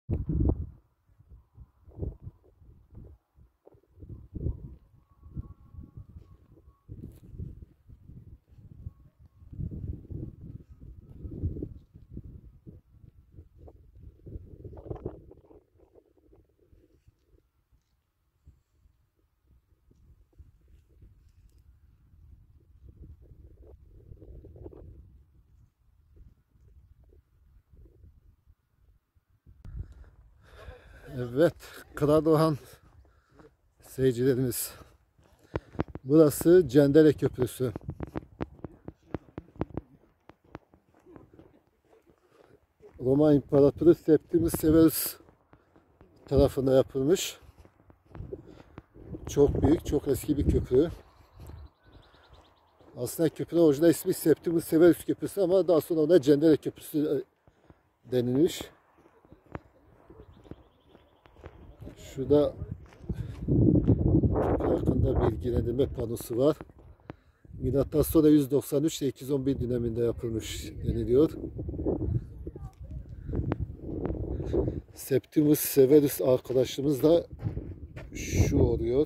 Evet, Karadoğan seyircilerimiz. Burası Cendere Köprüsü. Roma İmparatoru Septimus Severus tarafından yapılmış. Çok büyük, çok eski bir köprü. Aslında köprünün orijinal ismi Septimus Severus Köprüsü ama daha sonra ona Cendere Köprüsü denilmiş. Şurada köprü hakkında bilgilendirme panosu var. Milattan sonra 193 ile 211 döneminde yapılmış deniliyor. Septimus Severus arkadaşımız da şu oluyor.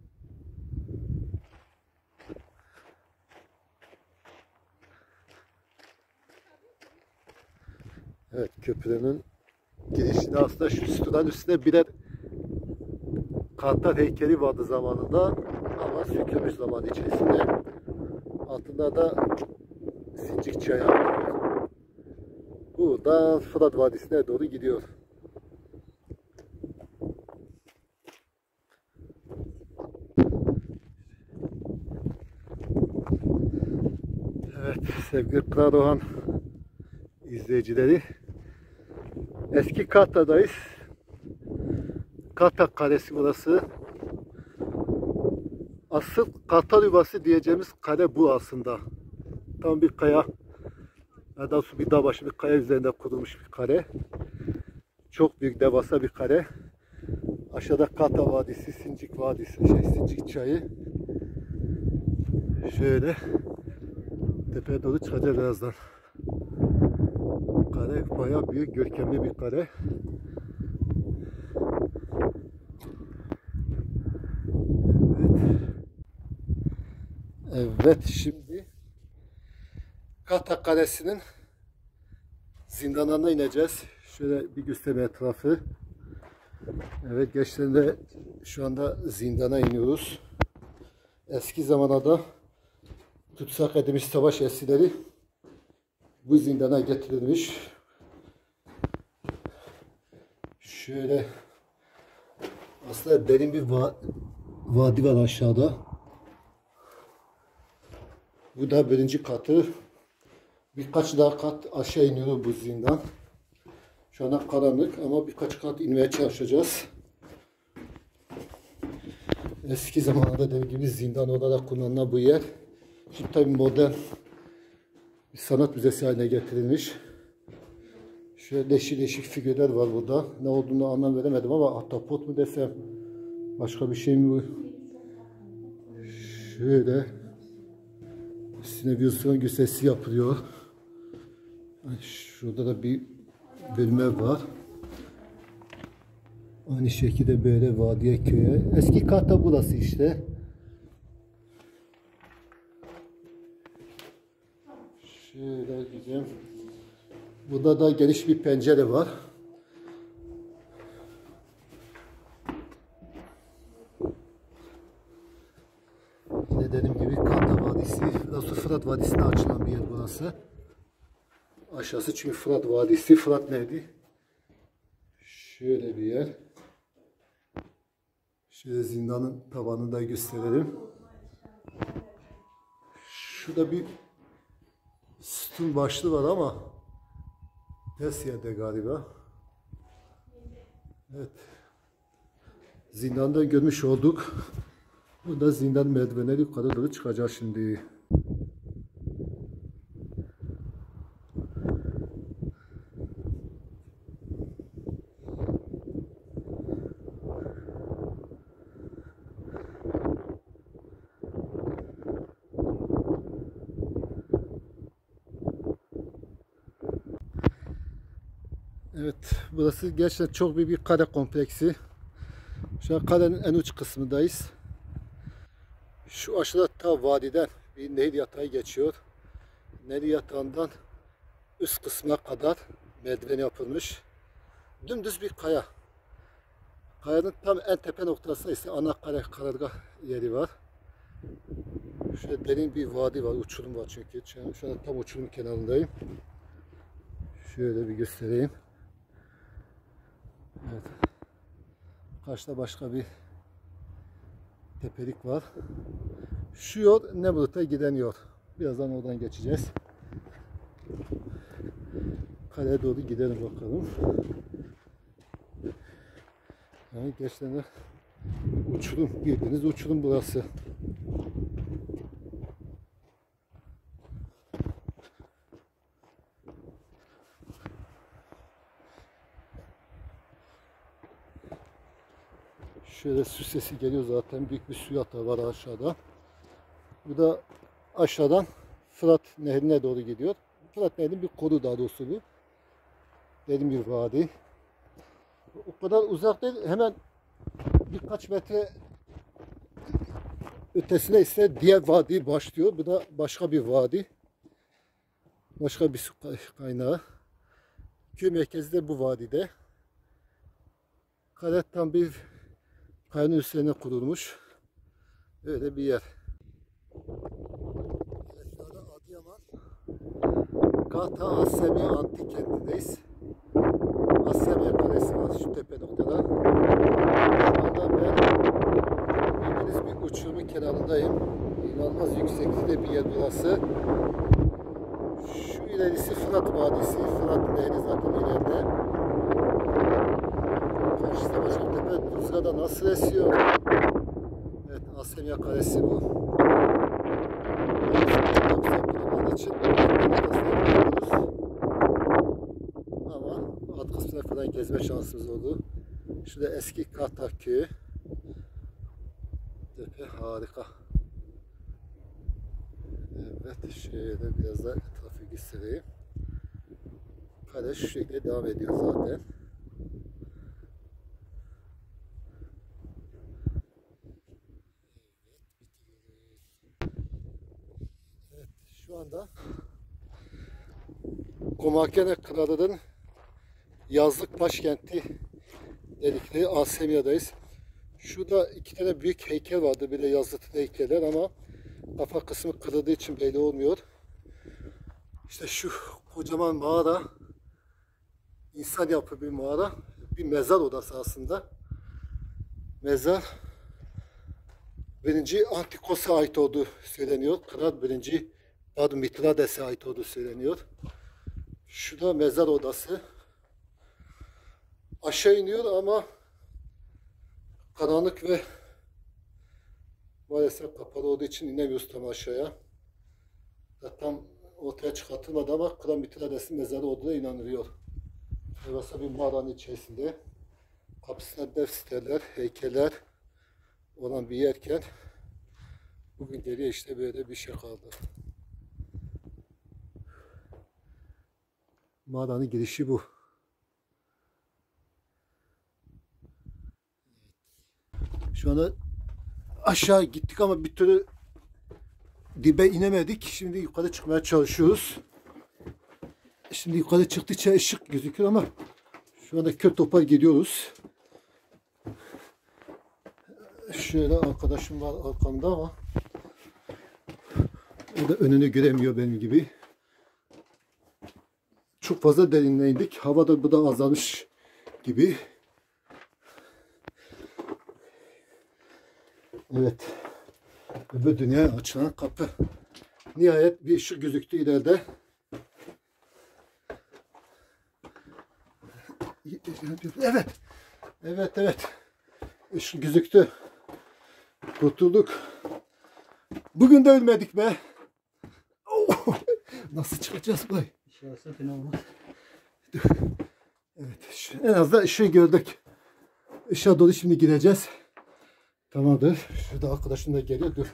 Evet, köprünün girişinde aslında şu sütunların üstünde birer Kartal heykeli vardı zamanında ama sökülmüş zaman içerisinde. Altında da Sincik Çayı akıyor. Buradan Fırat Vadisi'ne doğru gidiyor. Evet sevgili Karadoğan izleyicileri, eski Kartal'dayız. Kartal Kalesi burası. Asıl Kartal Yuvası diyeceğimiz kale bu aslında. Tam bir kaya, daha doğrusu bir dağ başı bir kaya üzerinde kurulmuş bir kale. Çok büyük, devasa bir kale. Aşağıda Kartal Vadisi, Sincik Vadisi, Sincik Çayı. Şöyle tepeye doğru çıkacağız birazdan. Kale bayağı büyük, görkemli bir kale. Evet, şimdi Kartal Kalesi'nin zindanına ineceğiz. Şöyle bir gösterme etrafı. Evet, gençlerinde şu anda zindana iniyoruz. Eski zamanlarda tutsak edilmiş savaş esirleri bu zindana getirilmiş. Şöyle aslında derin bir vadi var aşağıda. Bu da birinci katı. Birkaç daha kat aşağı iniyor bu zindan. Şu anda karanlık ama birkaç kat inmeye çalışacağız. Eski zamanlarda dediğim gibi zindan olarak kullanılan bu yer. Şimdi tabii modern bir sanat müzesi haline getirilmiş. Şöyle değişik değişik figürler var burada. Ne olduğunu anlam veremedim ama ahtapot mu desem, başka bir şey mi bu? Şöyle üstüne bir son gösterisi yapılıyor. Şurada da bir bölme var. Aynı şekilde böyle vadiye, köye. Eski Kartal burası işte. Şöyle gideceğim. Burada da geniş bir pencere var. Yine dediğim gibi Kartal Vadisi, Fırat Vadisi'ne açılan bir yer burası. Aşağısı çünkü Fırat Vadisi. Fırat neydi? Şöyle bir yer. Şöyle zindanın tavanını da gösterelim. Şurada bir sütun başlığı var ama ters yerde galiba. Evet. Zindanda görmüş olduk. Burada zindan merdivenleri yukarı doğru çıkacağız şimdi. Evet, burası gerçekten çok büyük bir kale kompleksi. Şu an kalenin en uç kısmındayız. Şu aşağıda ta vadiden bir nehir yatağı geçiyor. Nehir yatağından üst kısmına kadar merdiven yapılmış. Dümdüz bir kaya. Kayanın tam en tepe noktasında ise ana kale karargah yeri var. Şöyle derin bir vadi var, uçurum var çünkü. Şu an tam uçurum kenarındayım. Şöyle bir göstereyim. Evet. Karşıda başka bir tepelik var. Şu yol Nemrut'a giden yol. Birazdan oradan geçeceğiz. Kaleye doğru gidelim bakalım. Yani gerçekten uçurum, bildiğiniz uçurum burası. Şöyle su sesi geliyor zaten. Büyük bir su yatağı var aşağıda. Bu da aşağıdan Fırat Nehri'ne doğru gidiyor. Fırat Nehri'nin bir kodu daha doğrusu bu. Derin bir vadi. O kadar uzak değil. Hemen birkaç metre ötesine ise diğer vadi başlıyor. Bu da başka bir vadi. Başka bir su kaynağı. Köy merkezi de bu vadide. Kale tam bir kayanın üstüne kurulmuş. Öyle bir yer. Evet, şu anda Adıyaman Gata Asemya Antik Kenti'ndeyiz. Asemya Kalesi var şu tepe noktada. Şu anda ben bildiğiniz bir uçurumun kenarındayım. İnanılmaz yükseklikte bir yer burası. Şu ilerisi Fırat Vadisi. Fırat Nehri zaten ileride. Karşıda Başaktepe rüzgarda nasıl esiyor? Evet, Asemya Kalesi bu. Için ama alt kısmına falan gezme şansımız oldu. Şurada eski Kahtak Köyü. Tepe harika. Evet, şöyle biraz da etrafı göstereyim. Kale şu şekilde devam ediyor zaten. Evet, şu anda Komakene Kralı'nın yazlık başkenti dedikleri Asemya'dayız. Şurada iki tane büyük heykel vardı, böyle yazıtlı heykeller ama kafa kısmı kırıldığı için belli olmuyor. İşte şu kocaman mağara, insan yapı bir mağara, bir mezar odası aslında. Mezar 1. Antikos'a ait olduğu söyleniyor. Kral 1. Mitrades'e ait olduğu söyleniyor. Şu da mezar odası. Aşağı iniyor ama karanlık ve maalesef kapalı olduğu için inemiyoruz tam aşağıya. Tam ortaya çıkartılmadı ama Kral Mitrades'in mezarı olduğuna inanılıyor. Burası bir mağaranın içerisinde. Kapısına defterler, heykeller olan bir yerken bugün geriye işte böyle bir şey kaldı. Mağaranın girişi bu. Şu anda aşağı gittik ama bir türlü dibe inemedik. Şimdi yukarı çıkmaya çalışıyoruz. Şimdi yukarı çıktıkça ışık gözüküyor ama şu anda kör topar gidiyoruz. Şöyle arkadaşım var arkamda ama o da önünü göremiyor benim gibi. Çok fazla derinliğe indik. Hava da bu da azalmış gibi. Evet. Öbür dünyaya açılan kapı. Nihayet bir ışık gözüktü ileride. Evet. Evet. Işık gözüktü. Kurtulduk. Bugün de ölmedik be. Nasıl çıkacağız burayı? İnşallah fena olmaz. Evet. En azından ışığı gördük. Işığa doğru şimdi gideceğiz. Tamamdır. Şurada arkadaşım da geliyor. Dur.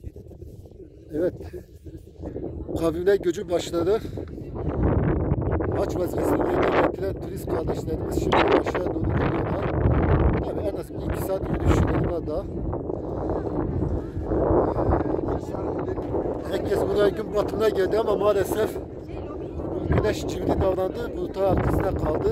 Evet. Kavimler göçü başladı. haç vazifesini yerine getiren turist kardeşlerimiz şimdi aşağı doğru gidiyorlar. Tabii en az 2 saat yürüyüşleri var daha. Herkes buraya gün batımına geldi ama maalesef güneş çivili davrandı. Bulutlar arkasında kaldı.